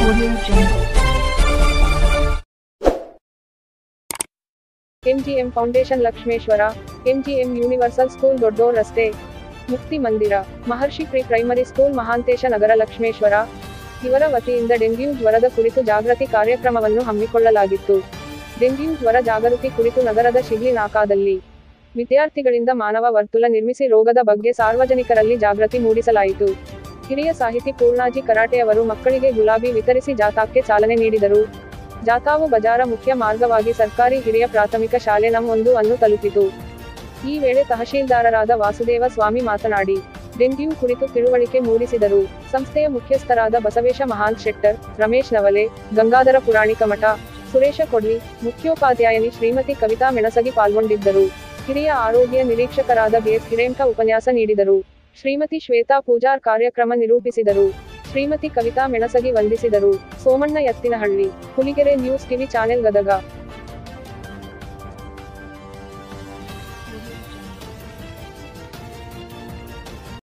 Audio Jungle. MGM foundation Lakshmeshwar, MGM universal school Doddor ರಸ್ತೆ, Mukti Mandir, Maharshi pre primary school Mahantesh Nagar Lakshmeshwar ಇವರ ವತಿಯಿಂದ dengue ಜ್ವರದ ಕುರಿತು ಜಾಗೃತಿ ಕಾರ್ಯಕ್ರಮವನ್ನು ಹಮ್ಮಿಕೊಳ್ಳಲಾಗಿತ್ತು. ಡೆಂಗ್ಯೂ ಜ್ವರ ಜಾಗೃತಿ ಕುರಿತು ನಗರದ ಶಿಗ್ಲಿ ನಾಕಾದಲ್ಲಿ ವಿದ್ಯಾರ್ಥಿಗಳಿಂದ ಮಾನವ ವರ್ತುಲ ನಿರ್ಮಿಸಿ ರೋಗದ ಬಗ್ಗೆ ಸಾರ್ವಜನಿಕರಲ್ಲಿ ಜಾಗೃತಿ ಮೂಡಿಸಲಾಯಿತು. ಹಿರಿಯ ಸಾಹಿತಿ ಪೂರ್ಣಾಜಿ ಕರಾಟೆಯವರು ಮಕ್ಕಳಿಗೆ ಗುಲಾಬಿ ವಿತರಿಸಿ ಜಾಥಾಕ್ಕೆ ಚಾಲನೆ ನೀಡಿದರು. ಜಾಥಾವು ಬಜಾರ ಮುಖ್ಯ ಮಾರ್ಗವಾಗಿ ಸರ್ಕಾರಿ ಹಿರಿಯ ಪ್ರಾಥಮಿಕ ಶಾಲೆ ನಂ 1 ಅನ್ನು ತಲುಪಿತು. ಈ ವೇಳೆ ತಹಶೀಲ್ದಾರರಾದ ವಾಸುದೇವ ಸ್ವಾಮಿ ಮಾತನಾಡಿ ಡೆಂಗ್ಯೂ ಕುರಿತು ತಿಳುವಳಿಕೆ ಮೂಡಿಸಿದರು. ಸಂಸ್ಥೆಯ ಮುಖ್ಯಸ್ಥರಾದ ಬಸವೇಶ ಮಹಾಂತ್ ಶೆಟ್ಟರ್, ರಮೇಶ್ ನವಲೆ, ಗಂಗಾಧರ ಪುರಾಣಿಕಮಠ, ಸುರೇಶ ಕೊಡ್ಲಿ, ಮುಖ್ಯೋಪಾಧ್ಯಾಯಿನಿ ಶ್ರೀಮತಿ ಕವಿತಾ ಮೆಣಸಗಿ ಪಾಲ್ಗೊಂಡಿದ್ದರು. ಹಿರಿಯ ಆರೋಗ್ಯ ನಿರೀಕ್ಷಕರಾದ ಬಿಎಸ್ ಹಿರೇಂಕ ಉಪನ್ಯಾಸ ನೀಡಿದರು. ಶ್ರೀಮತಿ ಶ್ವೇತಾ ಪೂಜಾರ್ ಕಾರ್ಯಕ್ರಮ ನಿರೂಪಿಸಿದರು. ಶ್ರೀಮತಿ ಕವಿತಾ ಮೆಣಸಗಿ ವಂದಿಸಿದರು. Somanna Yattinahalli, Huligere news TV channel Gadag.